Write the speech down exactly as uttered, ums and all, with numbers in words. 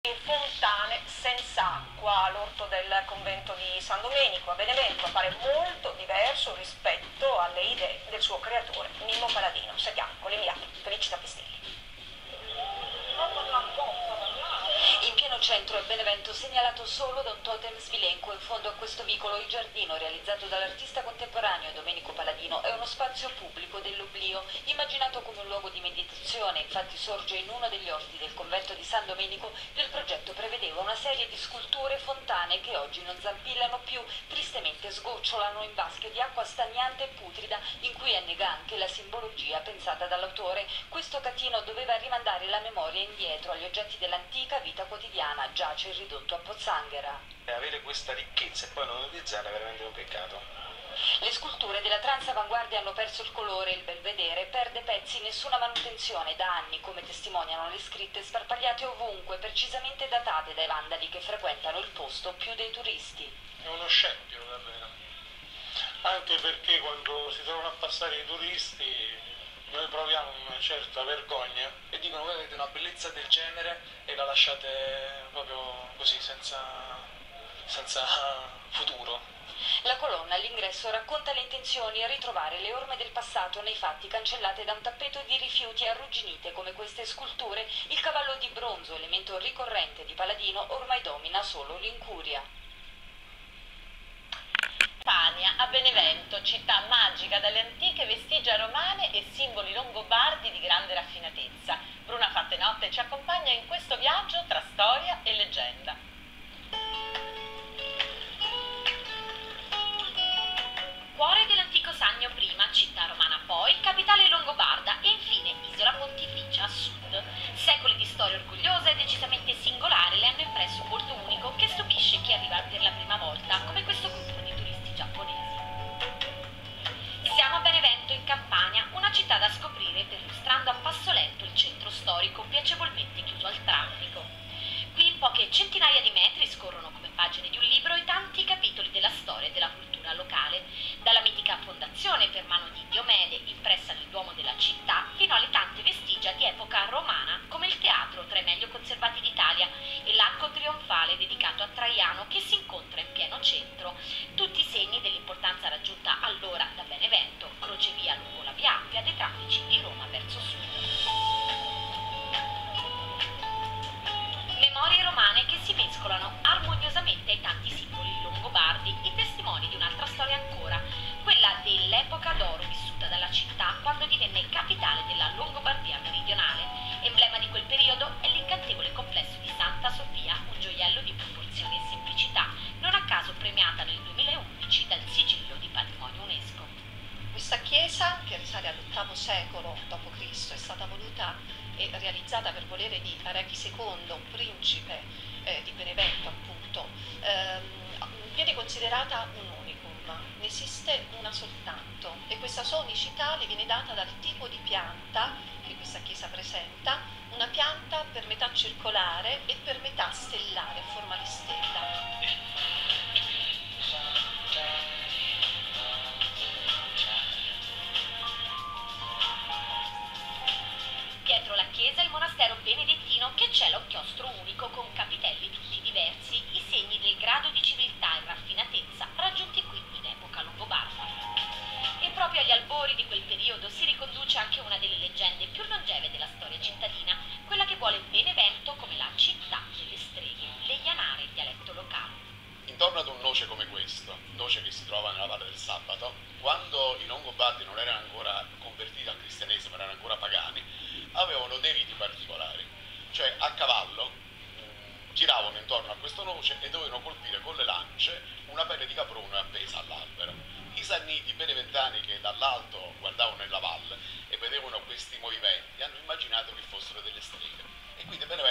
Fontane senza acqua all'orto del convento di San Domenico a Benevento appare molto diverso rispetto alle idee del suo creatore Mimmo Paladino. Sentiamo con l'inviato Felicita Pistelli. In pieno centro è Benevento, segnalato solo da un totem sbilenco. In fondo a questo vicolo il giardino, realizzato dall'artista contemporaneo Domenico Paladino, è uno spazio pubblico dell'oblio, immaginato come un luogo di meditazione. Infatti sorge in uno degli orti del convento di San Domenico che il progetto prevedeva una serie di sculture fontane che oggi non zampillano più, tristemente sgocciolano in vasche di acqua stagnante e putrida, in cui annega anche la simbologia pensata dall'autore. Questo catino doveva rimandare la memoria indietro agli oggetti dell'antica vita quotidiana, giace ridotto a pozzanghera. Avere questa ricchezza e poi non utilizzarla è veramente un peccato. Le sculture della transavanguardia hanno perso il colore, il belvedere perde pezzi, nessuna manutenzione da anni, come testimoniano le scritte sparpagliate ovunque, precisamente datate dai vandali che frequentano il posto più dei turisti. È uno scempio davvero, anche perché quando si trovano a passare i turisti noi proviamo una certa vergogna e dicono: voi avete una bellezza del genere e la lasciate proprio così, senza, senza futuro. La colonna all'ingresso racconta le intenzioni a ritrovare le orme del passato nei fatti, cancellate da un tappeto di rifiuti arrugginite come queste sculture. Il cavallo di bronzo, elemento ricorrente di Paladino, ormai domina solo l'incuria. Campania, a Benevento, città magica dalle antiche vestigia romane e simboli longobardi di grande raffinatezza. Bruna Fattenotte ci accompagna in questo viaggio tra storia e leggenda. Cuore dell'antico Sannio prima, città romana poi, capitale longobarda e infine isola pontificia a sud. Secoli di storia orgogliosa e decisamente singolare le hanno impresso un volto unico che stupisce chi arriva per la prima volta, come questo gruppo di turisti giapponesi. Siamo a Benevento in Campania, una città da scoprire perlustrando a passo lento il centro storico piacevolmente chiuso al traffico. Qui in poche centinaia di metri scorrono come pagine di un libro i tanti capitoli della storia e della cultura locale, dalla mitica fondazione per mano di Diomede impressa nel Duomo della città fino alle tante vestigia di epoca romana come il teatro tra i meglio conservati d'Italia e l'arco trionfale dedicato a Traiano che si incontra in pieno centro, tutti segni dell'importanza raggiunta allora da Benevento, crocevia lungo la via Appia dei traffici di Roma verso sud. Memorie romane che si mescolano armoniosamente ai tanti simboli longobardi, i testimoni di un'altra storia ancora, quella dell'epoca d'oro vissuta dalla città quando divenne capitale della Longobardia meridionale. Emblema di quel periodo è l'incantevole complesso di Santa Sofia, un gioiello di proporzioni e semplicità, non a caso premiata nel duemilaundici dal sigillo di patrimonio UNESCO. Questa chiesa, che risale all'ottavo secolo dopo Cristo, è stata voluta e realizzata per volere di Areghi secondo, un principe eh, di Benevento appunto. Ehm, viene considerata un unicum, ne esiste una soltanto e questa sua unicità le viene data dal tipo di pianta che questa chiesa presenta, una pianta per metà circolare e per metà stellare a forma di stella. Dietro la chiesa il monastero benedettino che cela un chiostro unico con capitelli tutti diversi, i segni del grado di civiltà e raffinatezza raggiunti qui in epoca longobarda. E proprio agli albori di quel periodo si riconduce anche una delle leggende più longeve della storia cittadina, quella che vuole Benevento come la città delle streghe, l'Eianare, il dialetto locale. Intorno ad un noce come questo, noce che si trova nella Valle del Sabato, quando i Longobardi non erano ancora convertiti al cristianesimo, ma erano ancora pagani, avevano dei riti particolari, cioè a cavallo mh, giravano intorno a questo noce e dovevano colpire con le lance una pelle di caprone appesa all'albero. I sanniti beneventani che dall'alto guardavano nella valle e vedevano questi movimenti hanno immaginato che fossero delle streghe e quindi Benevento